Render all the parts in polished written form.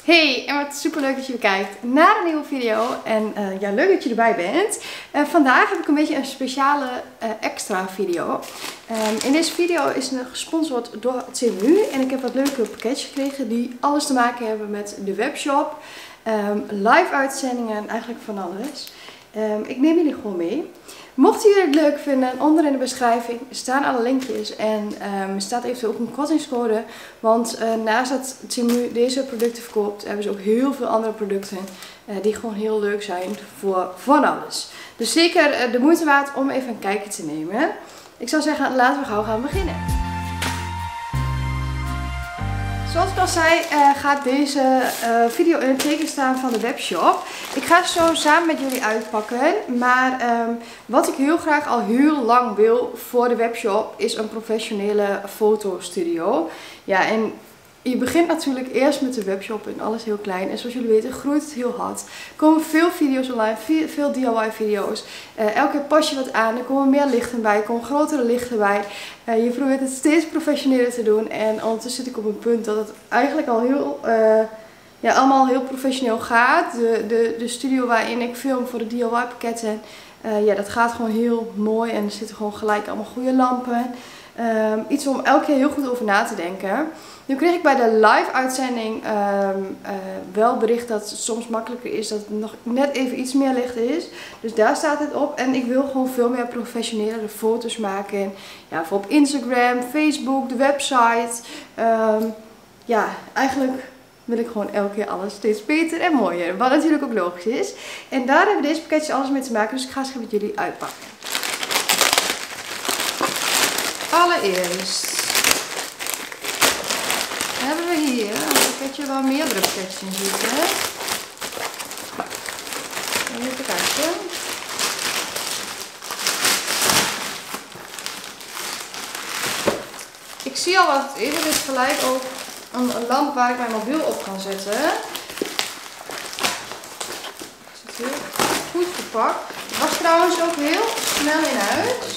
Hey, en wat super leuk dat je weer kijkt naar een nieuwe video. En ja, leuk dat je erbij bent. Vandaag heb ik een beetje een speciale extra video. In deze video is het gesponsord door CMU. En ik heb wat leuke pakketjes gekregen die alles te maken hebben met de webshop. Live uitzendingen en eigenlijk van alles. Ik neem jullie gewoon mee. Mochten jullie het leuk vinden, onder in de beschrijving staan alle linkjes en er staat eventueel ook een kortingscode. Want naast dat CMU deze producten verkoopt, hebben ze ook heel veel andere producten die gewoon heel leuk zijn voor van alles. Dus zeker de moeite waard om even een kijkje te nemen. Ik zou zeggen, laten we gauw gaan beginnen. Zoals ik al zei, gaat deze video in het teken staan van de webshop. Ik ga ze zo samen met jullie uitpakken. Maar wat ik heel graag al heel lang wil voor de webshop is een professionele fotostudio. Ja, en je begint natuurlijk eerst met de webshop en alles heel klein. En zoals jullie weten groeit het heel hard. Er komen veel video's online, veel DIY video's. Elke keer pas je wat aan, er komen meer lichten bij, er komen grotere lichten bij. Je probeert het steeds professioneler te doen. En ondertussen zit ik op een punt dat het eigenlijk al heel, allemaal heel professioneel gaat. De studio waarin ik film voor de DIY pakketten, dat gaat gewoon heel mooi. En er zitten gewoon gelijk allemaal goede lampen. Iets om elke keer heel goed over na te denken. Nu kreeg ik bij de live uitzending wel bericht dat het soms makkelijker is dat het nog net even iets meer licht is. Dus daar staat het op. En ik wil gewoon veel meer professionele foto's maken. Ja, voor op Instagram, Facebook, de website. Eigenlijk wil ik gewoon elke keer alles steeds beter en mooier. Wat natuurlijk ook logisch is. En daar hebben deze pakketjes alles mee te maken. Dus ik ga ze met jullie uitpakken. Allereerst hebben we hier een pakketje waar meerdere pakketjes in zitten. Even kijken. Ik zie al wat het is. Er is gelijk ook een lamp waar ik mijn mobiel op kan zetten. Zit hier goed verpakt. Het was trouwens ook heel snel in huis.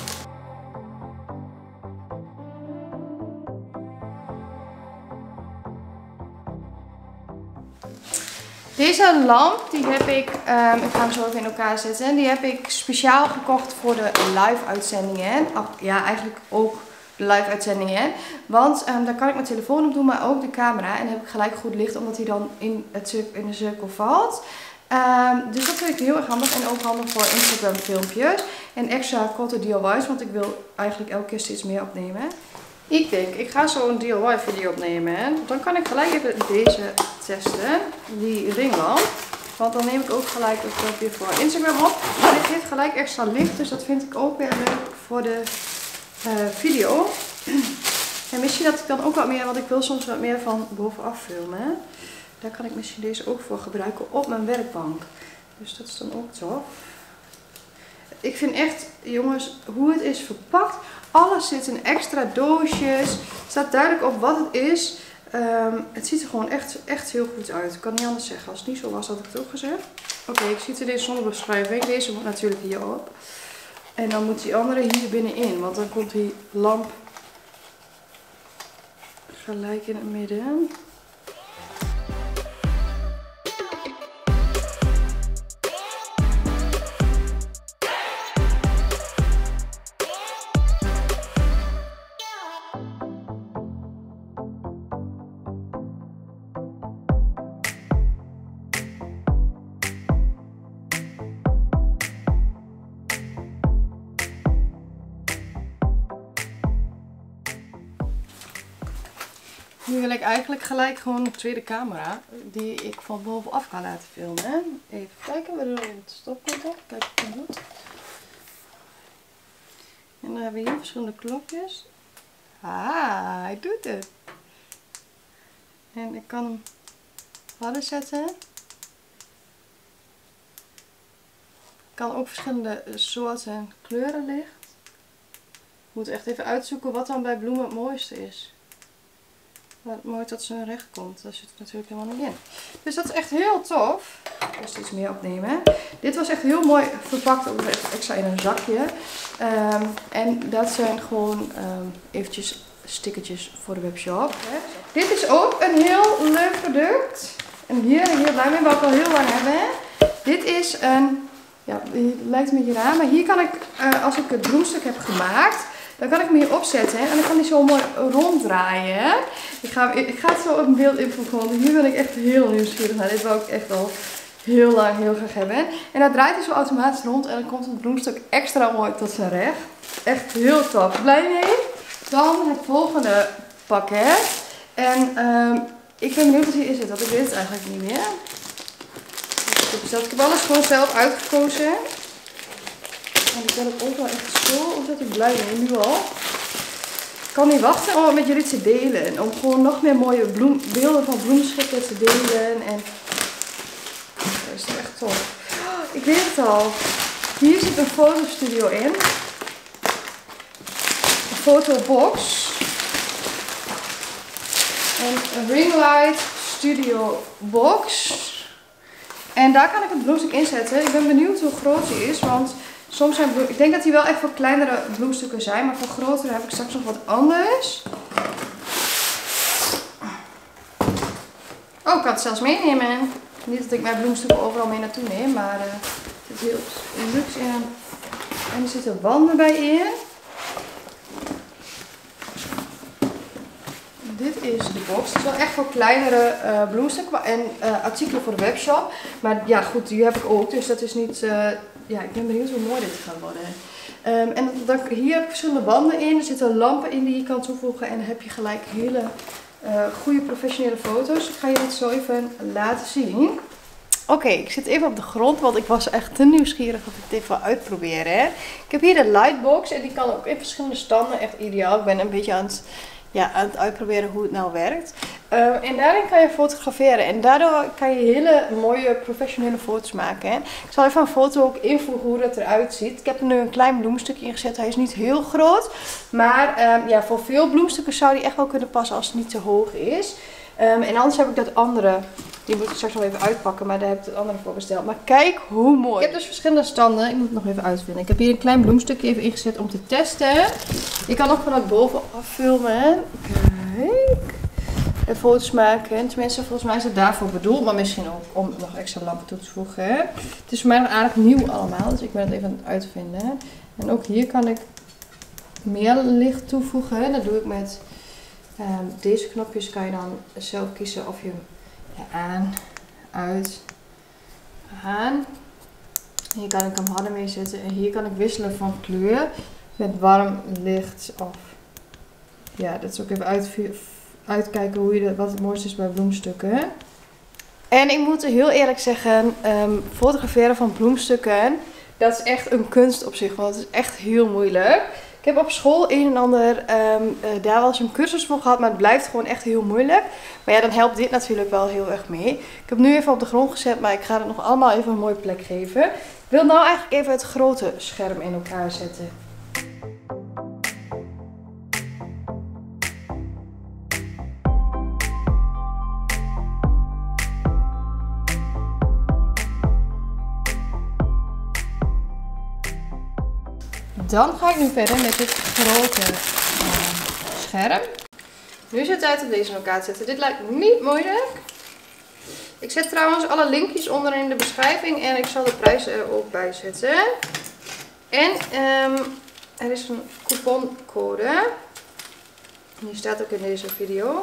Deze lamp, die heb ik ga hem zo even in elkaar zetten. Die heb ik speciaal gekocht voor de live uitzendingen. Ja, eigenlijk ook de live uitzendingen. Want daar kan ik mijn telefoon op doen, maar ook de camera. En dan heb ik gelijk goed licht, omdat hij dan in de cirkel valt. Dus dat vind ik heel erg handig. En ook handig voor Instagram filmpjes. En extra korte DIY's, want ik wil eigenlijk elke keer steeds meer opnemen. Ik denk, ik ga zo een DIY video opnemen. Dan kan ik gelijk even deze testen. Die ringlamp. Want dan neem ik ook gelijk een filmpje voor Instagram op. Maar dit geeft gelijk extra licht. Dus dat vind ik ook weer leuk voor de video. En misschien dat ik dan ook wat meer, want ik wil soms wat meer van bovenaf filmen. Daar kan ik misschien deze ook voor gebruiken op mijn werkbank. Dus dat is dan ook tof. Ik vind echt, jongens, hoe het is verpakt. Alles zit in extra doosjes. Er staat duidelijk op wat het is. Het ziet er gewoon echt heel goed uit. Ik kan niet anders zeggen. Als het niet zo was, had ik het ook gezegd. Oké, ik zie deze zonder beschrijving. Deze moet natuurlijk hierop. En dan moet die andere hier binnenin. Want dan komt die lamp gelijk in het midden. Nu wil ik eigenlijk gelijk gewoon een tweede camera die ik van bovenaf ga laten filmen. Even kijken, we doen het stopcontact. Kijk of het doet. En dan hebben we hier verschillende knopjes. Ah, hij doet het. En ik kan hem harder zetten. Ik kan ook verschillende soorten kleuren licht. Ik moet echt even uitzoeken wat dan bij bloemen het mooiste is. Maar mooi dat ze recht komt. Daar zit het natuurlijk helemaal niet in. Dus dat is echt heel tof. Ik ga steeds meer opnemen. Dit was echt heel mooi verpakt. Ook extra in een zakje. En dat zijn gewoon eventjes stickertjes voor de webshop. Dit is ook een heel leuk product. En hier ben ik heel blij mee, wat ik al heel lang hebben. Dit is een, ja, die lijkt een beetje raar, maar hier kan ik, als ik het bloemstuk heb gemaakt, dan kan ik hem hier opzetten en dan kan hij zo mooi ronddraaien. Ik ga het zo op een beeld invoegen, want hier ben ik echt heel nieuwsgierig naar. Dit wou ik echt al heel lang heel graag hebben. En dan draait hij zo automatisch rond en dan komt het bloemstuk extra mooi tot zijn recht. Echt heel tof. Blij mee. Dan het volgende pakket. En ik ben benieuwd wat hierin zit, want ik weet het eigenlijk niet meer. Dus ik heb alles gewoon zelf uitgekozen. En ik ben er ook wel echt zo ontzettend blij mee, nu al. Ik kan niet wachten om het met jullie te delen. Om gewoon nog meer mooie beelden van bloemschikken te delen. En dat is toch echt tof. Oh, ik weet het al. Hier zit een fotostudio in. Een fotobox. En een ringlight studio box. En daar kan ik het bloemstuk inzetten. Ik ben benieuwd hoe groot die is, want soms zijn ik denk dat die wel echt voor kleinere bloemstukken zijn, maar voor grotere heb ik straks nog wat anders. Oh, ik kan het zelfs meenemen. Niet dat ik mijn bloemstukken overal mee naartoe neem, maar er zit heel luxe in. En er zitten wanden bij in. Dit is de box. Het is wel echt voor kleinere bloemstukken en artikelen voor de webshop. Maar ja, goed, die heb ik ook. Dus dat is niet... ja, ik ben benieuwd hoe mooi dit gaat worden. En hier heb ik verschillende wanden in. Er zitten lampen in die je kan toevoegen. En dan heb je gelijk hele goede professionele foto's. Ik ga je dit zo even laten zien. Oké, ik zit even op de grond, want ik was echt te nieuwsgierig of ik dit wil uitproberen. Hè. Ik heb hier de lightbox en die kan ook in verschillende standen. Echt ideaal. Ik ben een beetje aan het uitproberen hoe het nou werkt. En daarin kan je fotograferen. En daardoor kan je hele mooie professionele foto's maken. Hè. Ik zal even een foto ook invoegen hoe dat eruit ziet. Ik heb er nu een klein bloemstukje ingezet. Hij is niet heel groot. Maar ja, voor veel bloemstukken zou die echt wel kunnen passen als het niet te hoog is. En anders heb ik dat andere. Die moet ik straks nog even uitpakken. Maar daar heb ik het andere voor besteld. Maar kijk hoe mooi. Ik heb dus verschillende standen. Ik moet het nog even uitvinden. Ik heb hier een klein bloemstukje even ingezet om te testen. Je kan ook vanuit bovenaf filmen. Kijk. En foto's maken. Tenminste, volgens mij is het daarvoor bedoeld. Maar misschien ook om nog extra lampen toe te voegen. Het is voor mij nog aardig nieuw allemaal. Dus ik ben het even aan het uitvinden. En ook hier kan ik meer licht toevoegen. Dat doe ik met deze knopjes. Kan je dan zelf kiezen of je aan, uit, aan. Hier kan ik hem harder mee zetten. En hier kan ik wisselen van kleur. Met warm, licht of... Ja, dat is ook even uitkijken hoe je wat het mooiste is bij bloemstukken. En ik moet heel eerlijk zeggen, fotograferen van bloemstukken, dat is echt een kunst op zich. Want het is echt heel moeilijk. Ik heb op school een en ander daar wel eens een cursus voor gehad, maar het blijft gewoon echt heel moeilijk. Maar ja, dan helpt dit natuurlijk wel heel erg mee. Ik heb nu even op de grond gezet, maar ik ga het nog allemaal even een mooie plek geven. Ik wil nou eigenlijk even het grote scherm in elkaar zetten. Dan ga ik nu verder met het grote scherm. Nu is het tijd om deze in elkaar te zetten. Dit lijkt niet moeilijk. Ik zet trouwens alle linkjes onder in de beschrijving en ik zal de prijzen er ook bij zetten. En er is een couponcode. Die staat ook in deze video.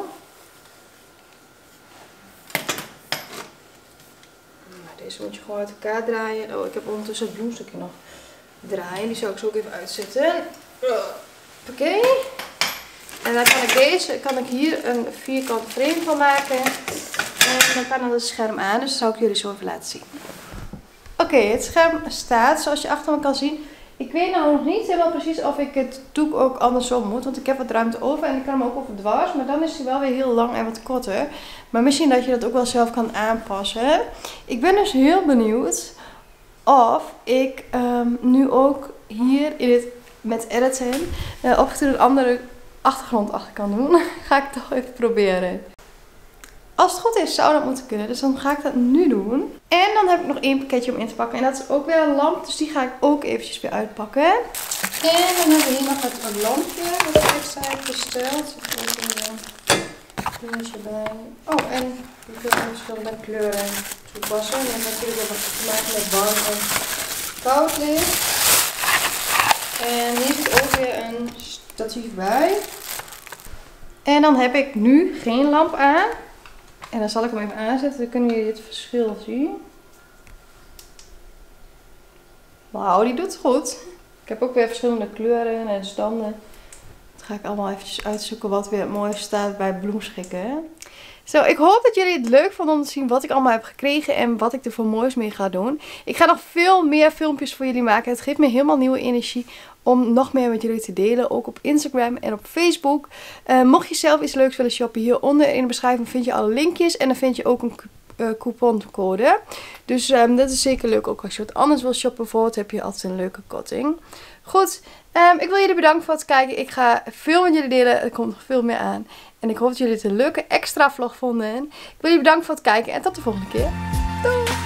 Deze moet je gewoon uit elkaar draaien. Oh, ik heb ondertussen het bloemstukje nog draaien. Die zal ik zo ook even uitzetten. Oké. En dan kan ik hier een vierkant frame van maken. En dan kan het scherm aan. Dus dat zal ik jullie zo even laten zien. Oké, het scherm staat zoals je achter me kan zien. Ik weet nou nog niet helemaal precies of ik het doek ook andersom moet. Want ik heb wat ruimte over en ik kan hem ook over dwars. Maar dan is hij wel weer heel lang en wat korter. Maar misschien dat je dat ook wel zelf kan aanpassen. Ik ben dus heel benieuwd of ik nu ook hier met editen of ik er een andere achtergrond achter kan doen. Ga ik toch even proberen. Als het goed is zou dat moeten kunnen. Dus dan ga ik dat nu doen. En dan heb ik nog één pakketje om in te pakken. En dat is ook weer een lamp. Dus die ga ik ook eventjes weer uitpakken. En dan hebben we hier nog het lampje. Dat ik extra heb besteld. dingetjes erbij. Oh, en je kunt verschillende kleuren toepassen. Je hebt natuurlijk ook wat te maken met warm en koud licht. En hier zit ook weer een statief bij. En dan heb ik nu geen lamp aan. En dan zal ik hem even aanzetten. Dan kunnen jullie het verschil zien. Wauw, die doet het goed. Ik heb ook weer verschillende kleuren en standen. Dat ga ik allemaal eventjes uitzoeken wat weer mooi staat bij bloemschikken. Zo, ik hoop dat jullie het leuk vonden om te zien wat ik allemaal heb gekregen en wat ik er voor moois mee ga doen. Ik ga nog veel meer filmpjes voor jullie maken. Het geeft me helemaal nieuwe energie om nog meer met jullie te delen. Ook op Instagram en op Facebook. Mocht je zelf iets leuks willen shoppen, hieronder in de beschrijving vind je alle linkjes. En dan vind je ook een couponcode. Dus dat is zeker leuk. Ook als je wat anders wil shoppen bijvoorbeeld, heb je altijd een leuke korting. Goed, ik wil jullie bedanken voor het kijken. Ik ga veel met jullie delen. Er komt nog veel meer aan. En ik hoop dat jullie het een leuke extra vlog vonden. Ik wil jullie bedanken voor het kijken en tot de volgende keer. Doei!